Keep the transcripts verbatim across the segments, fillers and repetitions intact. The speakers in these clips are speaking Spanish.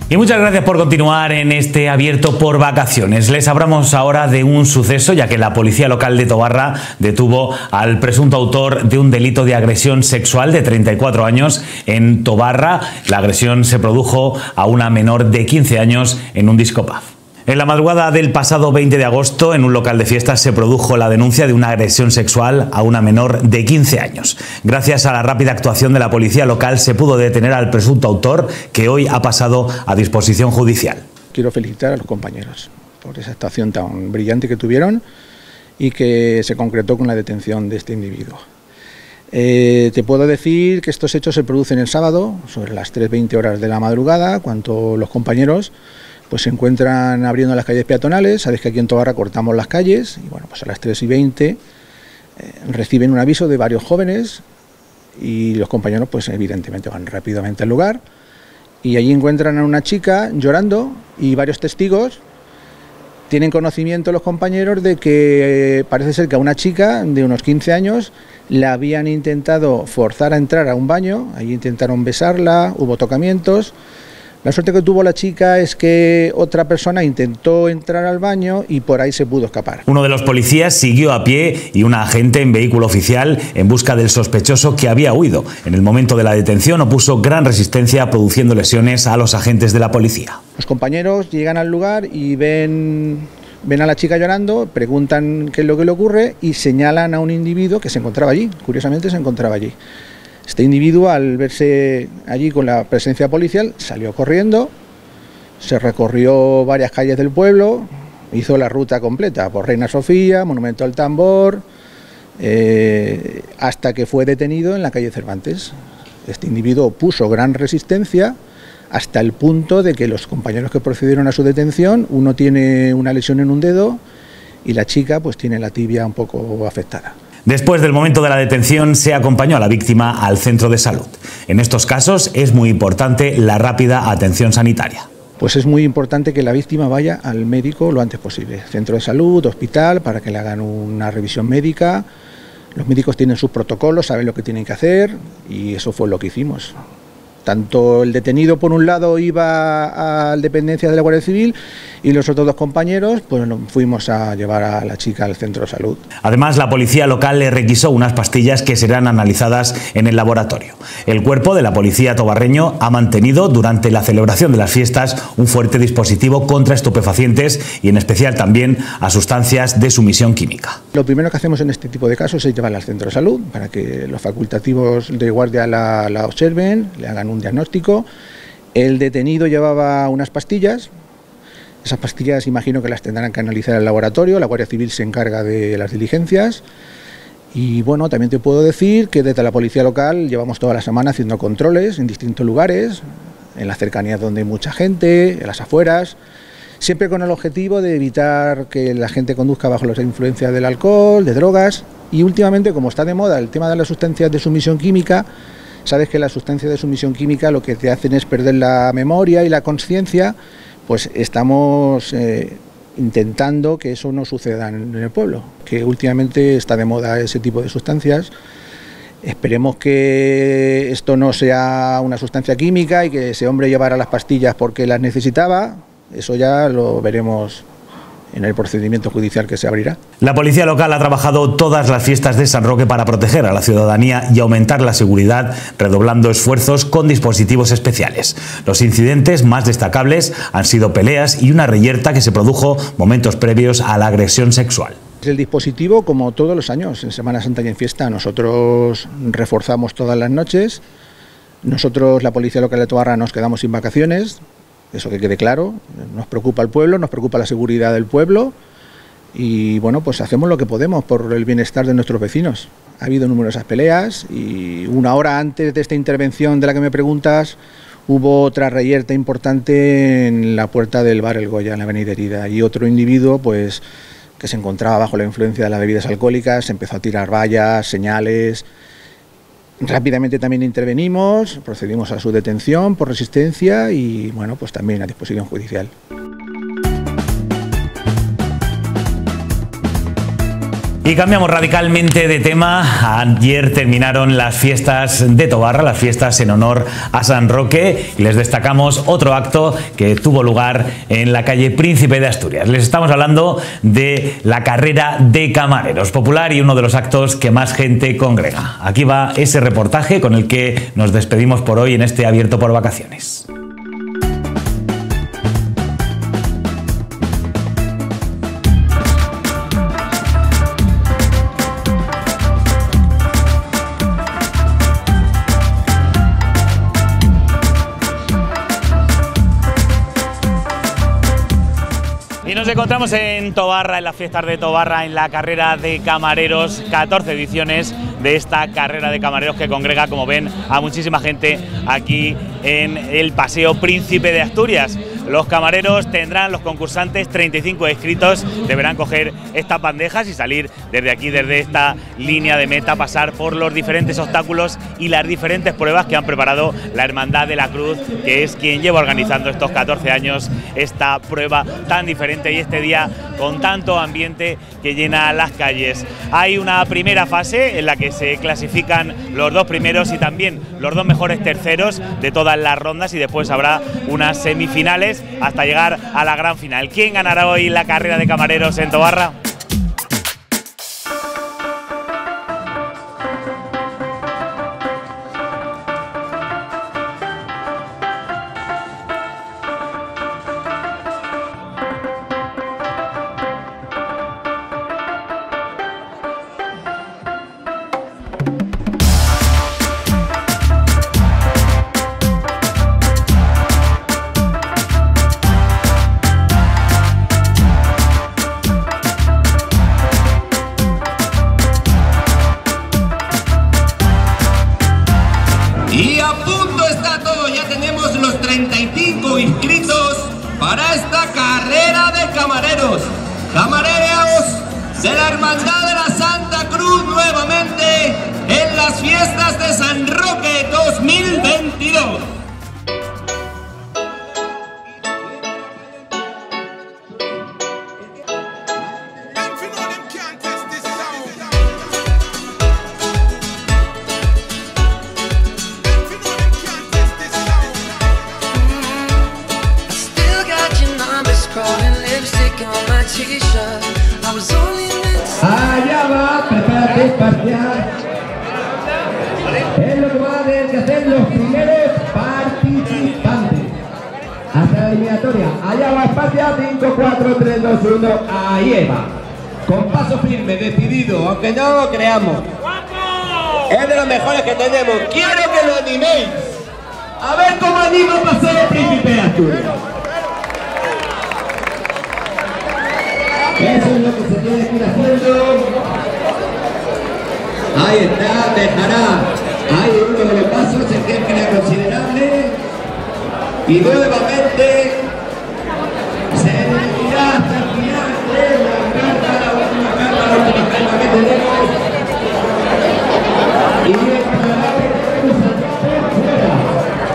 Y muchas gracias por continuar en este Abierto por Vacaciones. Les hablamos ahora de un suceso, ya que la policía local de Tobarra detuvo al presunto autor de un delito de agresión sexual de treinta y cuatro años en Tobarra. La agresión se produjo a una menor de quince años en un disco pub. En la madrugada del pasado veinte de agosto, en un local de fiestas, se produjo la denuncia de una agresión sexual a una menor de quince años. Gracias a la rápida actuación de la policía local, se pudo detener al presunto autor, que hoy ha pasado a disposición judicial. Quiero felicitar a los compañeros por esa actuación tan brillante que tuvieron y que se concretó con la detención de este individuo. Eh, te puedo decir que estos hechos se producen el sábado, sobre las tres veinte horas de la madrugada, cuando los compañeros pues se encuentran abriendo las calles peatonales. Sabéis que aquí en Tobarra cortamos las calles y bueno, pues a las tres y veinte eh, reciben un aviso de varios jóvenes y los compañeros pues evidentemente van rápidamente al lugar y allí encuentran a una chica llorando y varios testigos tienen conocimiento los compañeros de que eh, parece ser que a una chica de unos quince años la habían intentado forzar a entrar a un baño, allí intentaron besarla, hubo tocamientos. La suerte que tuvo la chica es que otra persona intentó entrar al baño y por ahí se pudo escapar. Uno de los policías siguió a pie y un agente en vehículo oficial en busca del sospechoso, que había huido. En el momento de la detención opuso gran resistencia, produciendo lesiones a los agentes de la policía. Los compañeros llegan al lugar y ven, ven a la chica llorando, preguntan qué es lo que le ocurre y señalan a un individuo que se encontraba allí. Curiosamente se encontraba allí. Este individuo, al verse allí con la presencia policial, salió corriendo, se recorrió varias calles del pueblo, hizo la ruta completa por Reina Sofía, Monumento al Tambor, eh, hasta que fue detenido en la calle Cervantes. Este individuo opuso gran resistencia hasta el punto de que los compañeros que procedieron a su detención, uno tiene una lesión en un dedo y la chica pues tiene la tibia un poco afectada. Después del momento de la detención, se acompañó a la víctima al centro de salud. En estos casos es muy importante la rápida atención sanitaria. Pues es muy importante que la víctima vaya al médico lo antes posible. Centro de salud, hospital, para que le hagan una revisión médica. Los médicos tienen sus protocolos, saben lo que tienen que hacer y eso fue lo que hicimos. Tanto el detenido por un lado iba a dependencias de la Guardia Civil y los otros dos compañeros pues nos fuimos a llevar a la chica al centro de salud. Además, la policía local le requisó unas pastillas que serán analizadas en el laboratorio. El cuerpo de la policía tobarreño ha mantenido durante la celebración de las fiestas un fuerte dispositivo contra estupefacientes y en especial también a sustancias de sumisión química. Lo primero que hacemos en este tipo de casos es llevarla al centro de salud para que los facultativos de guardia la, la observen, le hagan un diagnóstico. El detenido llevaba unas pastillas. Esas pastillas imagino que las tendrán que analizar el laboratorio, la Guardia Civil se encarga de las diligencias y bueno, también te puedo decir que desde la policía local llevamos toda la semana haciendo controles en distintos lugares, en las cercanías donde hay mucha gente, en las afueras, siempre con el objetivo de evitar que la gente conduzca bajo la influencia del alcohol, de drogas y últimamente, como está de moda el tema de las sustancias de sumisión química, sabes que las sustancias de sumisión química lo que te hacen es perder la memoria y la conciencia. Pues estamos eh, intentando que eso no suceda en el pueblo, que últimamente está de moda ese tipo de sustancias. Esperemos que esto no sea una sustancia química y que ese hombre llevara las pastillas porque las necesitaba. Eso ya lo veremos en el procedimiento judicial que se abrirá. La policía local ha trabajado todas las fiestas de San Roque para proteger a la ciudadanía y aumentar la seguridad, redoblando esfuerzos con dispositivos especiales. Los incidentes más destacables han sido peleas y una reyerta que se produjo momentos previos a la agresión sexual. El dispositivo, como todos los años, en Semana Santa y en fiesta, nosotros reforzamos todas las noches. Nosotros, la policía local de Tobarra, nos quedamos sin vacaciones. Eso que quede claro, nos preocupa el pueblo, nos preocupa la seguridad del pueblo y bueno, pues hacemos lo que podemos por el bienestar de nuestros vecinos. Ha habido numerosas peleas y una hora antes de esta intervención de la que me preguntas hubo otra reyerta importante en la puerta del bar El Goya, en la avenida Herida, y otro individuo pues que se encontraba bajo la influencia de las bebidas alcohólicas empezó a tirar vallas, señales. Rápidamente también intervenimos, procedimos a su detención por resistencia y bueno, pues también a disposición judicial. Y cambiamos radicalmente de tema. Ayer terminaron las fiestas de Tobarra, las fiestas en honor a San Roque, y les destacamos otro acto que tuvo lugar en la calle Príncipe de Asturias. Les estamos hablando de la carrera de camareros, popular y uno de los actos que más gente congrega. Aquí va ese reportaje con el que nos despedimos por hoy en este Abierto por Vacaciones. Y nos encontramos en Tobarra, en las fiestas de Tobarra, en la carrera de camareros, catorce ediciones de esta carrera de camareros que congrega, como ven, a muchísima gente aquí en el Paseo Príncipe de Asturias. Los camareros tendrán, los concursantes, treinta y cinco inscritos, deberán coger estas bandejas y salir desde aquí, desde esta línea de meta, pasar por los diferentes obstáculos y las diferentes pruebas que han preparado la Hermandad de la Cruz, que es quien lleva organizando estos catorce años esta prueba tan diferente y este día con tanto ambiente que llena las calles. Hay una primera fase en la que se clasifican los dos primeros y también los dos mejores terceros de todas las rondas, y después habrá unas semifinales hasta llegar a la gran final. ¿Quién ganará hoy la carrera de camareros en Tobarra? Y a punto está todo, ya tenemos los treinta y cinco inscritos para esta carrera de camareros. Camareros de la Hermandad de la Santa Cruz nuevamente en las fiestas de San Roque dos mil veintidós. Allá va, prepárate, parcial. Es lo que van a tener que hacer los primeros participantes hasta la eliminatoria. Allá va Espacia, cinco, cuatro, tres, dos, uno, ahí va. Con paso firme, decidido, aunque no lo creamos. Es de los mejores que tenemos. Quiero que lo animéis. A ver cómo anima a pasar el Príncipe de Asturias. Eso es lo que se tiene que ir haciendo. Ahí está, dejará. Ahí uno de los pasos, se tiene que ir considerable. Y nuevamente se dirigirá hasta el final de la carta, la última carta, la última carta que tenemos. Y entrará por fuera.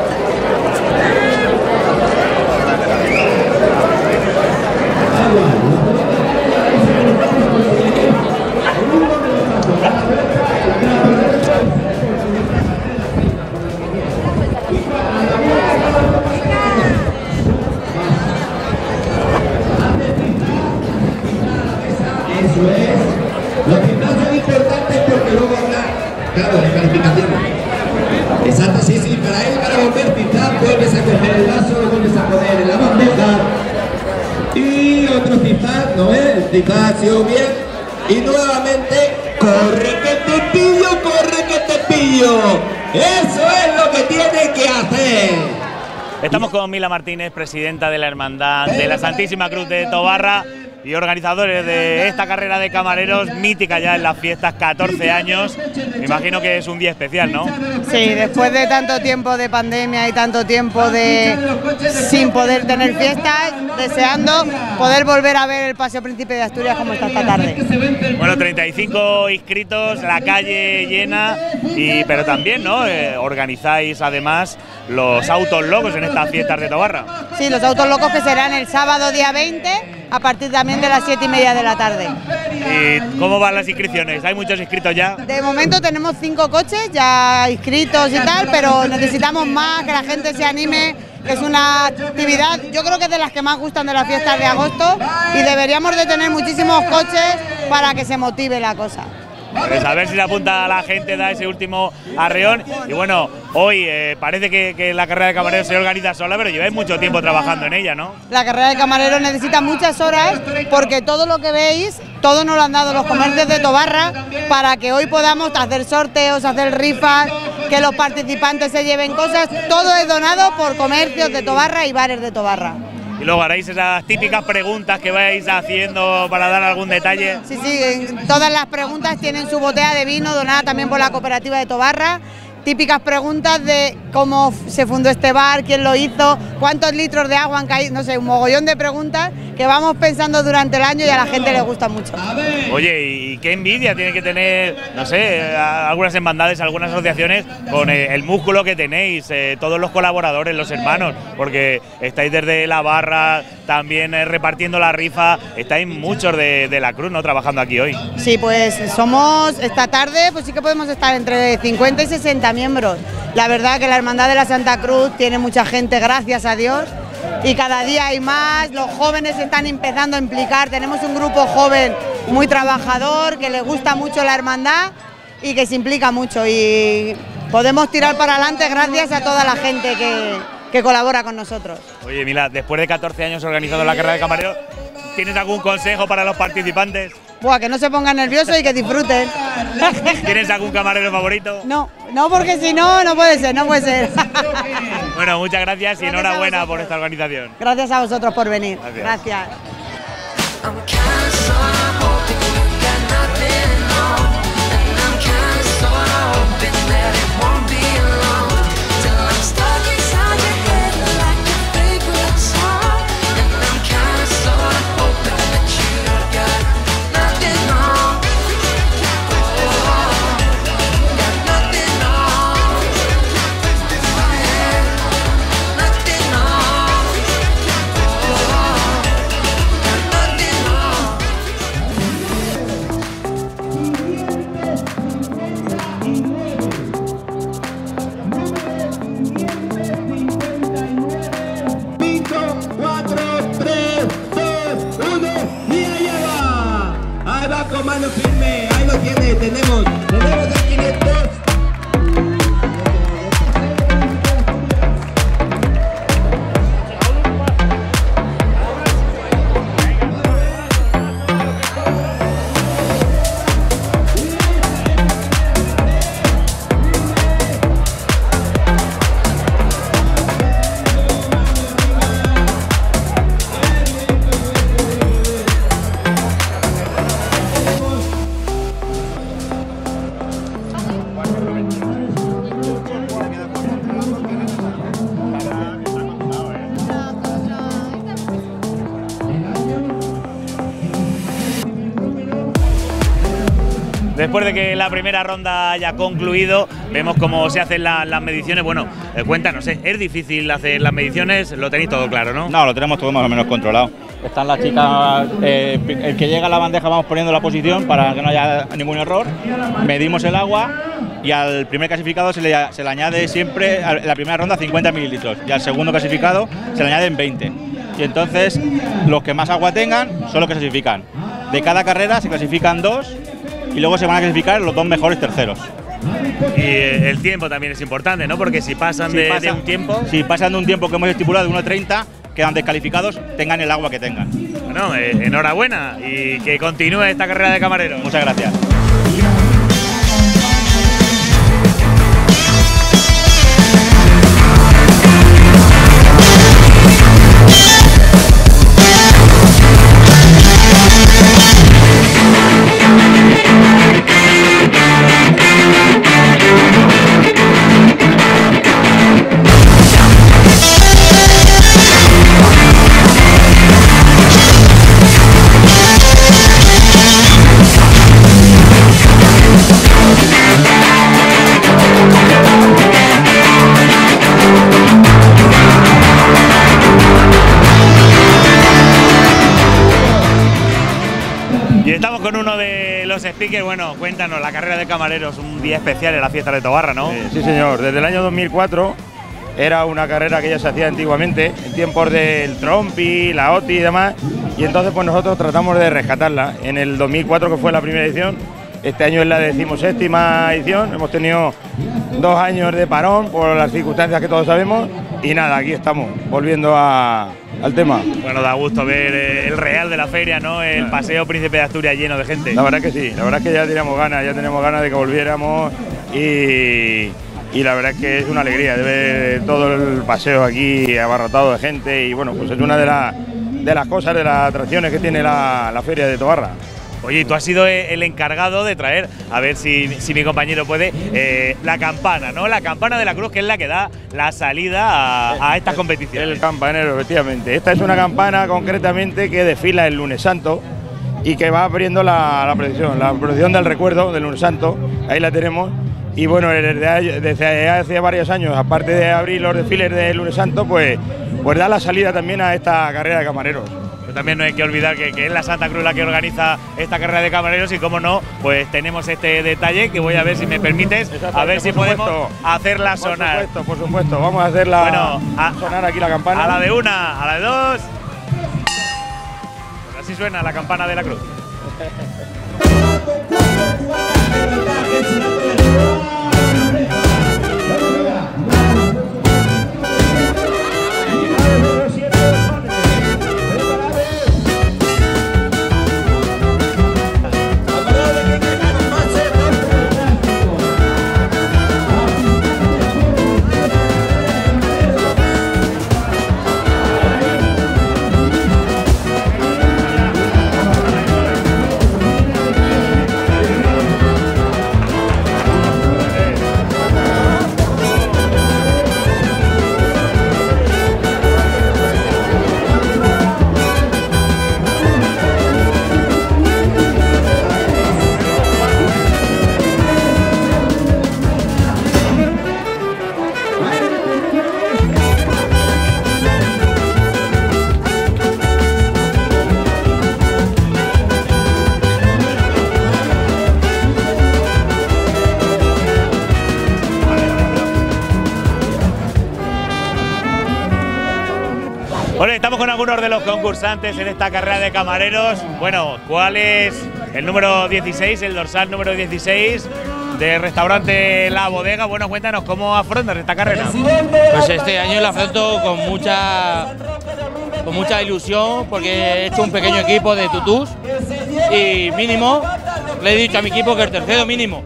Eso es. Los pintazos son importantes porque luego habrá, claro, de calificación. Exacto, sí, sí, para él, para volver pintar, vuelves a coger el vaso, lo vuelves a poner en la bandeja. Y otro zipar, ¿no es? El zipar ha sido bien. Y nuevamente, corre que te pillo, corre que te pillo. Eso es lo que tiene que hacer. Estamos con Mila Martínez, presidenta de la Hermandad de la Santísima Cruz de Tobarra y organizadores de esta carrera de camareros, mítica ya en las fiestas, catorce años. Me imagino que es un día especial, ¿no? Sí, después de tanto tiempo de pandemia y tanto tiempo de sin poder tener fiestas, deseando poder volver a ver el Paseo Príncipe de Asturias como está esta tarde. Bueno, treinta y cinco inscritos, la calle llena, y, pero también, ¿no? Eh, organizáis además los autos locos en estas fiestas de Tobarra. Sí, los autos locos que serán el sábado día veinte a partir también de las siete y media de la tarde. ¿Y cómo van las inscripciones? ¿Hay muchos inscritos ya? De momento tenemos cinco coches ya inscritos y tal, pero necesitamos más, que la gente se anime, que es una actividad, yo creo que es de las que más gustan de las fiestas de agosto y deberíamos de tener muchísimos coches para que se motive la cosa. Pues a ver si se apunta a la gente, da ese último arreón. Y bueno, hoy eh, parece que, que la carrera de camareros se organiza sola, pero lleváis mucho tiempo trabajando en ella, ¿no? La carrera de camareros necesita muchas horas porque todo lo que veis, todo nos lo han dado los comercios de Tobarra para que hoy podamos hacer sorteos, hacer rifas, que los participantes se lleven cosas. Todo es donado por comercios de Tobarra y bares de Tobarra. Y luego haréis esas típicas preguntas que vais haciendo para dar algún detalle. Sí, sí, todas las preguntas tienen su botella de vino donada también por la cooperativa de Tobarra. Típicas preguntas de cómo se fundó este bar, quién lo hizo, cuántos litros de agua han caído, no sé, un mogollón de preguntas que vamos pensando durante el año y a la gente le gusta mucho. Oye, y qué envidia tiene que tener, no sé, algunas hermandades, algunas asociaciones con el músculo que tenéis, eh, todos los colaboradores, los hermanos, porque estáis desde la barra, también eh, repartiendo la rifa, estáis muchos de, de la Cruz, ¿no?, trabajando aquí hoy. Sí, pues somos, esta tarde, pues sí que podemos estar entre cincuenta y sesenta miembros. La verdad que la Hermandad de la Santa Cruz tiene mucha gente, gracias a Dios, y cada día hay más, los jóvenes se están empezando a implicar, tenemos un grupo joven muy trabajador, que le gusta mucho la hermandad y que se implica mucho y podemos tirar para adelante gracias a toda la gente que, que colabora con nosotros. Oye, Mila, después de catorce años organizando la carrera de camareros, ¿tienes algún consejo para los participantes? Buah, que no se pongan nerviosos y que disfruten. ¿Tienes algún camarero favorito? No, no, porque si no, no puede ser, no puede ser. Bueno, muchas gracias y Gracias enhorabuena por esta organización. Gracias a vosotros por venir. Gracias. Gracias. Mano firme, ahí lo tiene, tenemos, tenemos el quinientos. Después de que la primera ronda haya concluido, vemos cómo se hacen la, las mediciones. Bueno, eh, cuéntanos, ¿eh? ¿Es difícil hacer las mediciones? Lo tenéis todo claro, ¿no? No, lo tenemos todo más o menos controlado. Están las chicas, eh, el que llega a la bandeja vamos poniendo la posición para que no haya ningún error, medimos el agua y al primer clasificado se le, se le añade siempre, en la primera ronda, cincuenta mililitros y al segundo clasificado se le añaden veinte. Y entonces los que más agua tengan son los que se clasifican. De cada carrera se clasifican dos y luego se van a clasificar los dos mejores terceros. Y eh, el tiempo también es importante, ¿no? Porque si pasan si de, pasa, de un tiempo… Si pasan de un tiempo que hemos estipulado de uno treinta, quedan descalificados, tengan el agua que tengan. Bueno, eh, enhorabuena y que continúe esta carrera de camareros. Muchas gracias. Y estamos con uno de los speakers. Bueno, cuéntanos, la carrera de camareros, un día especial en la fiesta de Tobarra, ¿no? Sí, sí, señor. Desde el año dos mil cuatro era una carrera que ya se hacía antiguamente, en tiempos del Trompi, la OTI y demás. Y entonces pues nosotros tratamos de rescatarla. En el dos mil cuatro, que fue la primera edición, este año es la decimoséptima edición. Hemos tenido dos años de parón por las circunstancias que todos sabemos. Y nada, aquí estamos, volviendo a, al tema. Bueno, da gusto ver el real de la feria, ¿no? El paseo Príncipe de Asturias lleno de gente. La verdad que sí, la verdad es que ya teníamos ganas, ya teníamos ganas de que volviéramos y, y la verdad es que es una alegría de ver todo el paseo aquí abarrotado de gente y bueno, pues es una de, la, de las cosas, de las atracciones que tiene la, la feria de Tobarra. Oye, tú has sido el encargado de traer, a ver si, si mi compañero puede, eh, la campana, ¿no? La campana de la cruz, que es la que da la salida a, a estas competiciones. El campanero, efectivamente. Esta es una campana concretamente que desfila el lunes santo y que va abriendo la, la procesión, la procesión del recuerdo del lunes santo. Ahí la tenemos. Y bueno, desde, desde hace varios años, aparte de abrir los desfiles del lunes santo, pues, pues da la salida también a esta carrera de camareros. También no hay que olvidar que, que es la Santa Cruz la que organiza esta carrera de camareros y como no, pues tenemos este detalle que voy a ver si me permites, a ver si podemos hacerla sonar. Por supuesto, por supuesto, vamos a hacerla bueno, a, sonar aquí la campana. A la de una, a la de dos. Pues así suena la campana de la cruz. Bueno, estamos con algunos de los concursantes en esta carrera de camareros. Bueno, ¿cuál es el número dieciséis, el dorsal número dieciséis del restaurante La Bodega? Bueno, cuéntanos, ¿cómo afrontas esta carrera? Pues este año la afronto con mucha, con mucha ilusión porque he hecho un pequeño equipo de tutús y mínimo, le he dicho a mi equipo que el tercero mínimo.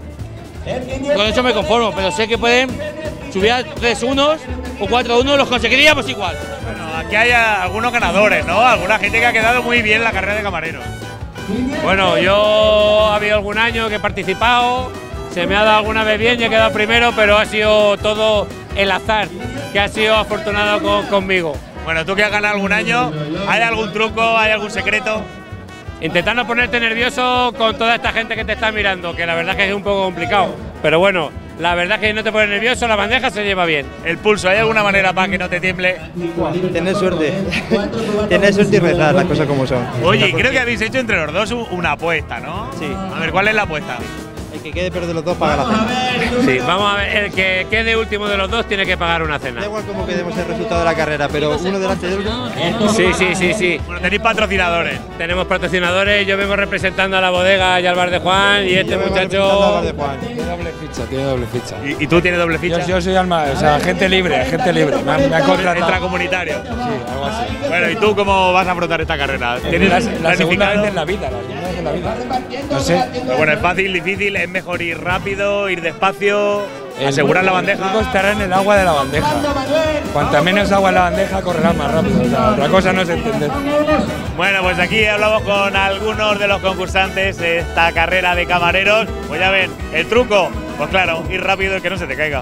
Con eso me conformo, pero sé que pueden subir a tres unos o cuatro unos, los conseguiríamos igual. Bueno, aquí hay algunos ganadores, ¿no? Alguna gente que ha quedado muy bien en la carrera de camareros. Bueno, yo ha habido algún año que he participado, se me ha dado alguna vez bien y he quedado primero, pero ha sido todo el azar, que ha sido afortunado con, conmigo. Bueno, tú que has ganado algún año, ¿hay algún truco, hay algún secreto? Intentar no ponerte nervioso con toda esta gente que te está mirando, que la verdad es que es un poco complicado. Pero bueno, la verdad es que no te pones nervioso, la bandeja se lleva bien. El pulso, ¿hay alguna manera para que no te tiemble? Tener suerte. Tener suerte y rezar, las cosas como son. Oye, creo que habéis hecho entre los dos una apuesta, ¿no? Sí. A ver, ¿cuál es la apuesta? El que quede peor de los dos paga la cena. Sí, vamos a ver, el que quede último de los dos tiene que pagar una cena. Da igual cómo quedemos el resultado de la carrera, pero uno delante del otro. Sí, sí, sí, sí. Bueno, tenéis patrocinadores. Tenemos patrocinadores, yo vengo representando a La Bodega y al Bar de Juan y este Yo vengo muchacho… representando al Bar de Juan. Tiene doble ficha, tiene doble ficha. ¿Y, y tú tienes doble ficha? Yo, yo soy alma, o sea, gente libre, gente libre. Me han, me han contratado. Extracomunitario. Sí, algo así. Bueno, ¿y tú cómo vas a afrontar esta carrera? ¿Tienes La, la segunda planificado? vez en la vida, la segunda vez en la vida. No sé. Pero bueno, es fácil, difícil, es mejor ir rápido, ir despacio, asegurar la bandeja. El truco estará en el agua de la bandeja. Cuanta menos agua en la bandeja, correrás más rápido. O sea, otra cosa no es entender. Bueno, pues aquí hablamos con algunos de los concursantes de esta carrera de camareros. Pues ya ven, el truco, pues claro, ir rápido y que no se te caiga.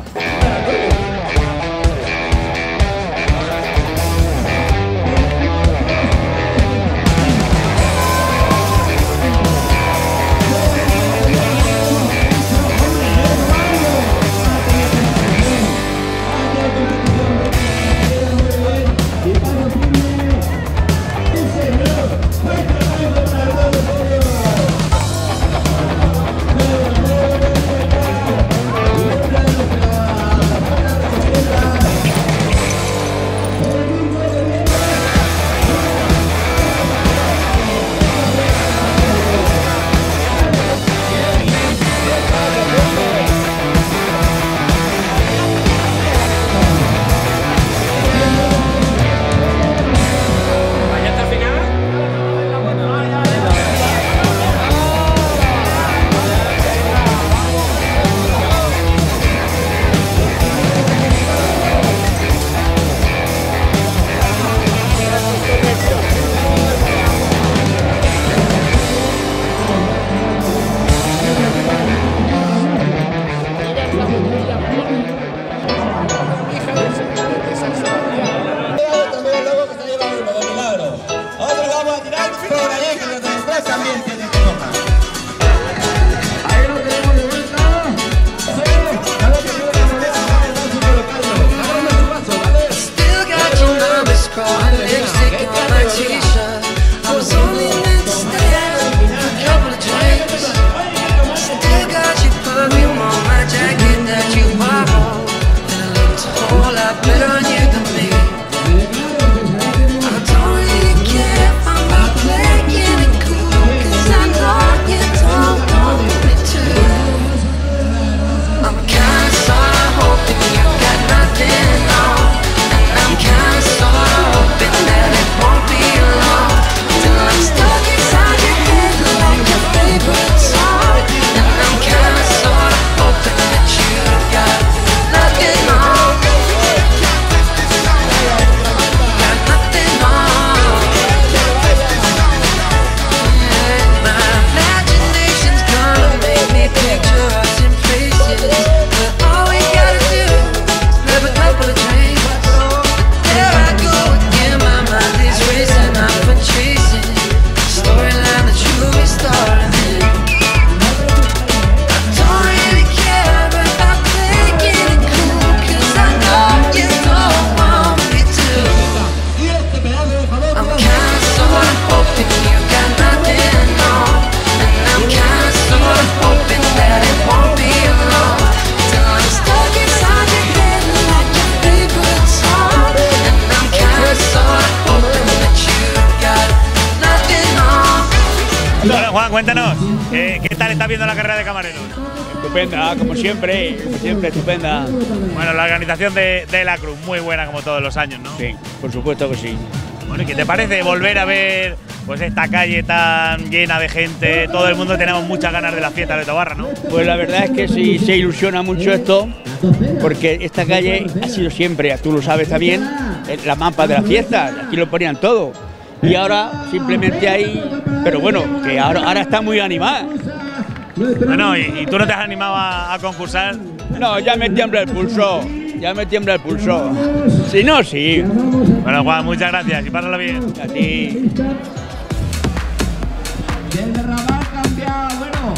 Juan, cuéntanos, eh, ¿qué tal estás viendo la carrera de camareros? Estupenda, como siempre, como siempre, estupenda. Bueno, la organización de, de la Cruz, muy buena como todos los años, ¿no? Sí, por supuesto que sí. Bueno, ¿y qué te parece volver a ver pues esta calle tan llena de gente? Todo el mundo tenemos muchas ganas de la fiesta de Tobarra, ¿no? Pues la verdad es que sí, se ilusiona mucho esto, porque esta calle ha sido siempre, tú lo sabes también, la mapa de la fiesta, aquí lo ponían todo. Y ahora simplemente hay, pero bueno, que ahora, ahora está muy animada. Bueno, ¿y, y tú no te has animado a, a concursar? No, ya me tiembla el pulso, ya me tiembla el pulso. Si no, sí. Bueno, Juan, muchas gracias y pásalo bien. A ti. El derramar cambiado, bueno.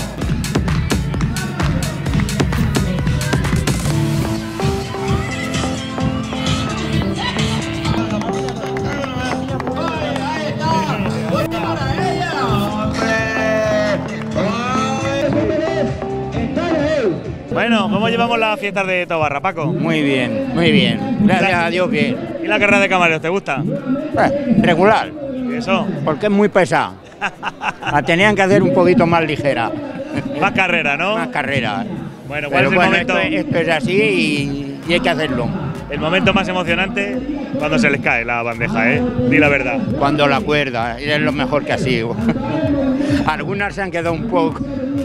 Bueno, ¿cómo llevamos las fiestas de Tobarra, Paco? Muy bien, muy bien. Gracias a Dios, bien. ¿Y la carrera de camareros, te gusta? Eh, regular. ¿Y eso? Porque es muy pesada. La tenían que hacer un poquito más ligera. Más carrera, ¿no? Más carrera. Bueno, ¿cuál Pero es el bueno, momento? Esto, esto es así y, y hay que hacerlo. El momento más emocionante cuando se les cae la bandeja, ¿eh? Di la verdad. Cuando la cuerda, es lo mejor que ha sido. Algunas se han quedado un poco.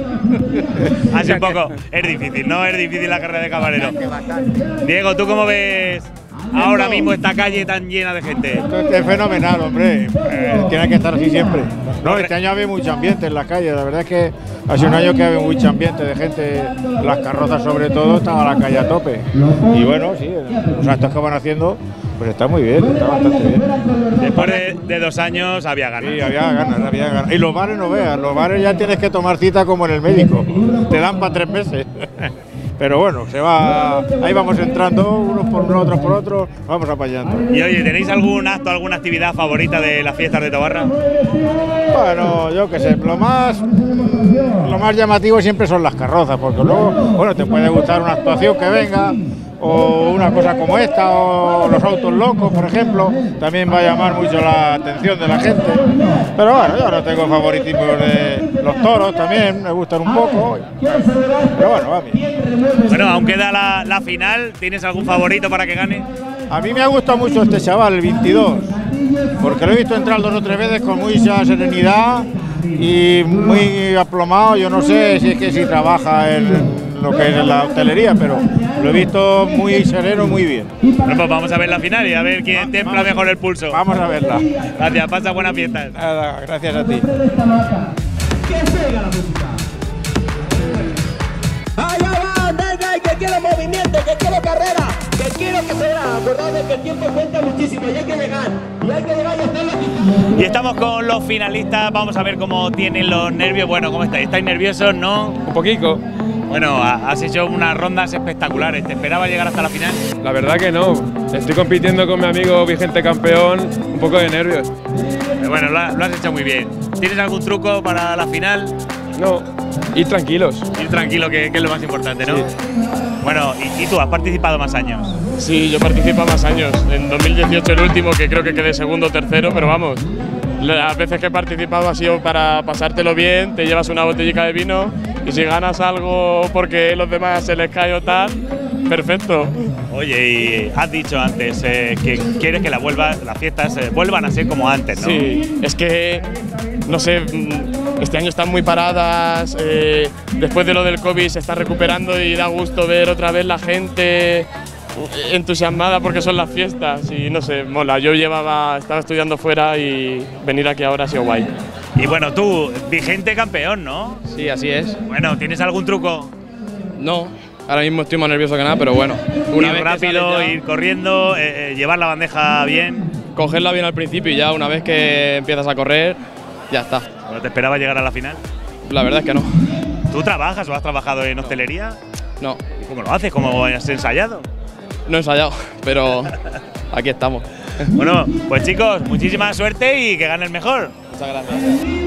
Así un poco. Es difícil, ¿no? Es difícil la carrera de camarero. Diego, ¿tú cómo ves ahora mismo esta calle tan llena de gente? Esto es fenomenal, hombre. Eh, tiene que estar así siempre. No, este año había mucho ambiente en la calle. La verdad es que hace un año que había mucho ambiente de gente. Las carrozas, sobre todo, estaba la calle a tope. Y bueno, sí, los actos que van haciendo, pues está muy bien, está bastante bien. Después de, de dos años había ganas. Sí, había ganas, había ganas. Y los bares no veas, los bares ya tienes que tomar cita como en el médico. Te dan para tres meses. Pero bueno, se va, ahí vamos entrando, unos por uno, otros por otros, vamos apañando. Y oye, ¿tenéis algún acto, alguna actividad favorita de las fiestas de Tobarra? Bueno, yo qué sé, lo más, lo más llamativo siempre son las carrozas, porque luego, bueno, te puede gustar una actuación que venga, o una cosa como esta, o los autos locos, por ejemplo, también va a llamar mucho la atención de la gente. Pero bueno, yo no tengo favoritismo de los toros, también me gustan un poco, pero bueno, va bien. Bueno, aún queda la, la final, ¿tienes algún favorito para que gane? A mí me ha gustado mucho este chaval, el veintidós, porque lo he visto entrar dos o tres veces con mucha serenidad y muy aplomado. Yo no sé si es que si trabaja en lo que es la hostelería, pero lo he visto muy sereno, muy bien. Bueno, pues vamos a ver la final y a ver quién templa vamos, mejor el pulso. Vamos a verla. Gracias, pasa buenas fiestas. Nada, gracias a ti. Que siga la música. Allá va, venga, que quiero movimiento, que quiero carrera, que quiero que se vea. Acordad de que el tiempo cuenta muchísimo y hay que llegar. Y hay que llegar y hacerlo. Y estamos con los finalistas, vamos a ver cómo tienen los nervios. Bueno, ¿cómo estáis? ¿Estáis nerviosos, no? Un poquito. Bueno, has hecho unas rondas espectaculares. ¿Te esperabas llegar hasta la final? La verdad que no. Estoy compitiendo con mi amigo vigente campeón, un poco de nervios. Pero bueno, lo, lo has hecho muy bien. ¿Tienes algún truco para la final? No, ir tranquilos. Ir tranquilo, que, que es lo más importante, ¿no? Sí. Bueno, ¿y, ¿y tú has participado más años? Sí, yo participo más años. En dos mil dieciocho el último, que creo que quedé segundo o tercero, pero vamos, las veces que he participado ha sido para pasártelo bien, te llevas una botellica de vino y si ganas algo porque los demás se les cae o tal, perfecto. Oye, y has dicho antes eh, que quieres que la vuelva, las fiestas eh, vuelvan a ser como antes, ¿no? Sí, es que, no sé, este año están muy paradas, eh, después de lo del COVID se está recuperando y da gusto ver otra vez la gente entusiasmada porque son las fiestas y no sé, mola. Yo llevaba, estaba estudiando fuera y venir aquí ahora ha sido guay. Y bueno, tú, vigente campeón, ¿no? Sí, así es. Bueno, ¿tienes algún truco? No, ahora mismo estoy más nervioso que nada, pero bueno. Una ir vez rápido, ya, ir corriendo, eh, eh, llevar la bandeja bien. Cogerla bien al principio y ya una vez que empiezas a correr, ya está. ¿Pero te esperabas llegar a la final? La verdad es que no. ¿Tú trabajas o has trabajado en hostelería? No. ¿Y cómo lo haces? ¿Cómo has ensayado? No he ensayado, pero aquí estamos. Bueno, pues chicos, muchísima suerte y que gane el mejor. Muchas gracias.